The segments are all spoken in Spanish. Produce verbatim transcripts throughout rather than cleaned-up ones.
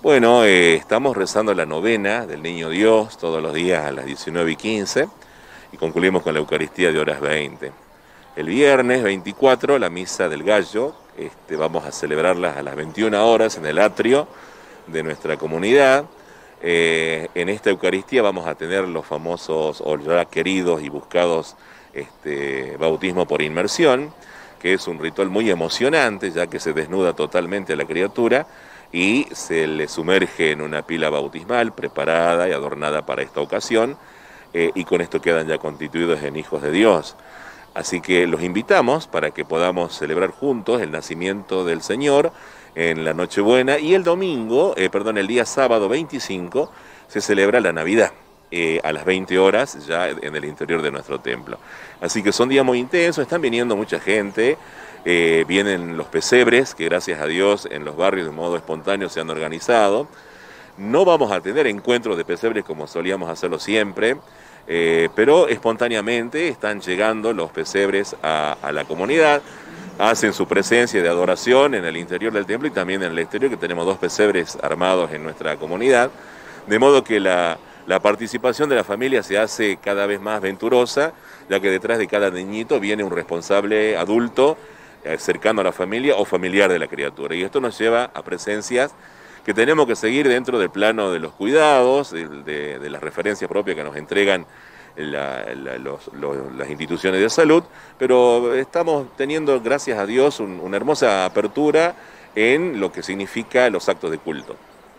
Bueno, eh, estamos rezando la novena del Niño Dios todos los días a las diecinueve y quince y concluimos con la Eucaristía de horas veinte. El viernes veinticuatro, la Misa del Gallo, este, vamos a celebrarla a las veintiuna horas en el atrio de nuestra comunidad. Eh, en esta Eucaristía vamos a tener los famosos o ya queridos y buscados este, bautismo por inmersión, que es un ritual muy emocionante, ya que se desnuda totalmente a la criatura y se le sumerge en una pila bautismal preparada y adornada para esta ocasión, eh, y con esto quedan ya constituidos en hijos de Dios. Así que los invitamos para que podamos celebrar juntos el nacimiento del Señor en la Nochebuena, y el domingo, eh, perdón, el día sábado veinticinco se celebra la Navidad. Eh, a las veinte horas ya en el interior de nuestro templo. Así que son días muy intensos, están viniendo mucha gente, eh, vienen los pesebres, que gracias a Dios en los barrios de modo espontáneo se han organizado. No vamos a tener encuentros de pesebres como solíamos hacerlo siempre, eh, pero espontáneamente están llegando los pesebres a, a la comunidad, hacen su presencia de adoración en el interior del templo y también en el exterior, que tenemos dos pesebres armados en nuestra comunidad, de modo que la La participación de la familia se hace cada vez más venturosa, ya que detrás de cada niñito viene un responsable adulto eh, cercano a la familia o familiar de la criatura. Y esto nos lleva a presencias que tenemos que seguir dentro del plano de los cuidados, de, de, de las referencias propias que nos entregan la, la, los, los, las instituciones de salud, pero estamos teniendo, gracias a Dios, un, una hermosa apertura en lo que significa los actos de culto.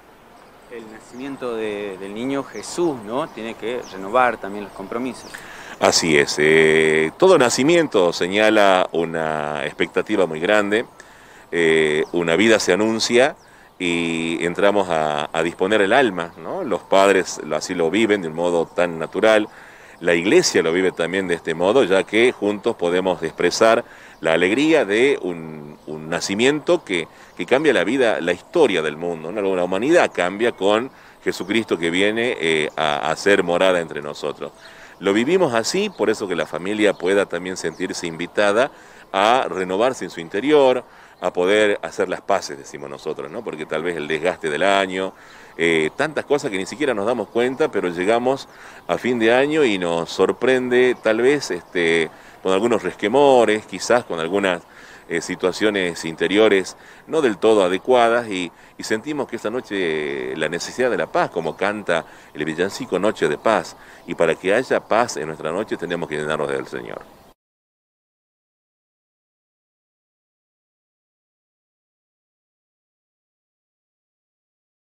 El nacimiento de, del niño Jesús, ¿no? Tiene que renovar también los compromisos. Así es, eh, todo nacimiento señala una expectativa muy grande, eh, una vida se anuncia y entramos a, a disponer el alma, ¿no? Los padres así lo viven de un modo tan natural, la iglesia lo vive también de este modo, ya que juntos podemos expresar la alegría de un, un nacimiento que, que cambia la vida, la historia del mundo, ¿no? La humanidad cambia con Jesucristo que viene eh, a, a ser morada entre nosotros. Lo vivimos así, por eso que la familia pueda también sentirse invitada a renovarse en su interior, a poder hacer las paces, decimos nosotros, ¿no? Porque tal vez el desgaste del año, eh, tantas cosas que ni siquiera nos damos cuenta, pero llegamos a fin de año y nos sorprende tal vez este, con algunos resquemores, quizás con algunas eh, situaciones interiores no del todo adecuadas, y, y sentimos que esta noche eh, la necesidad de la paz, como canta el villancico Noche de Paz, y para que haya paz en nuestra noche tenemos que llenarnos del Señor.